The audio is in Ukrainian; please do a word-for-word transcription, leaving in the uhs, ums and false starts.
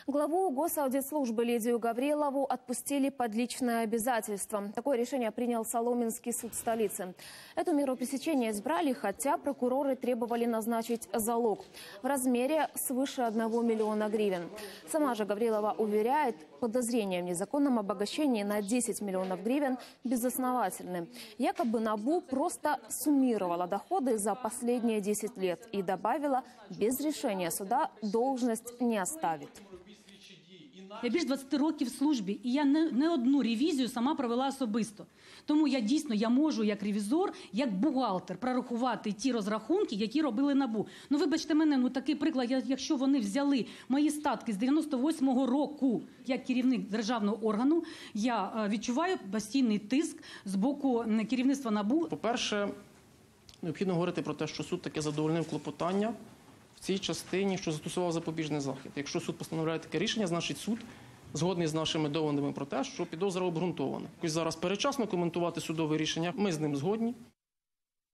Главу Госаудитслужбы Лидию Гаврилову отпустили под личное обязательство. Такое решение принял Соломенский суд столицы. Эту меру пресечения избрали, хотя прокуроры требовали назначить залог в размере свыше одного миллиона гривен. Сама же Гаврилова уверяет, подозрения в незаконном обогащении на десять миллионов гривен безосновательны. Якобы НАБУ просто суммировала доходы за последние десять лет и добавила, без решения суда должность не оставит. Я більш двадцяти років в службі, і я не, не одну ревізію сама провела особисто. Тому я дійсно я можу як ревізор, як бухгалтер прорахувати ті розрахунки, які робили НАБУ. Ну вибачте мене, ну такий приклад, якщо вони взяли мої статки з дев'яносто восьмого року як керівник державного органу, я відчуваю постійний тиск з боку керівництва НАБУ. По-перше, необхідно говорити про те, що суд таки задовольнив клопотання в цій частині, що застосував запобіжний захід. Якщо суд постановляє таке рішення, значить суд згодний з нашими доводами про те, що підозра обґрунтована. Ось зараз передчасно коментувати судове рішення, ми з ним згодні.